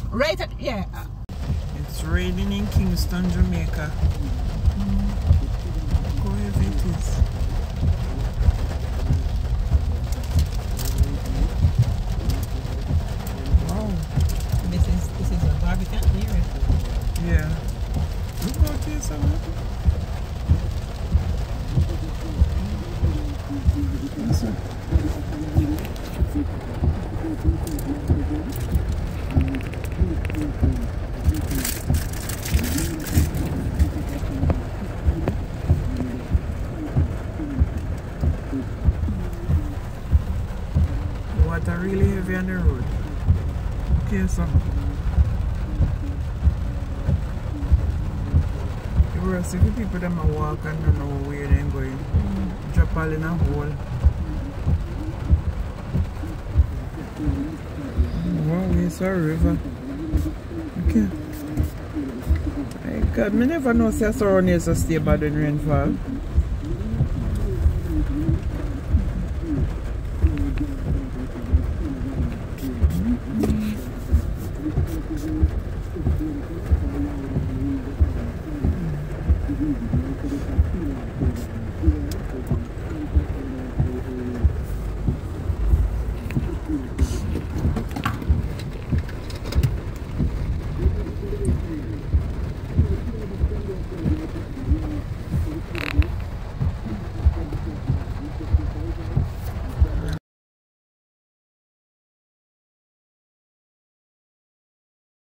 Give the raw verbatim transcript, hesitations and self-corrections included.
Right at, yeah. It's raining in Kingston, Jamaica. Mm. Look how heavy it is. Wow. This is this is a Barbican area. Yeah. Look out here somewhere. Listen. The water really heavy on the road. Okay, so the worst if the people them a walk and don't know where they're going. Mm. Drop all in a hole. Wow, it's a river. Okay. My God, me never know say surround here so stay bad when rainfall.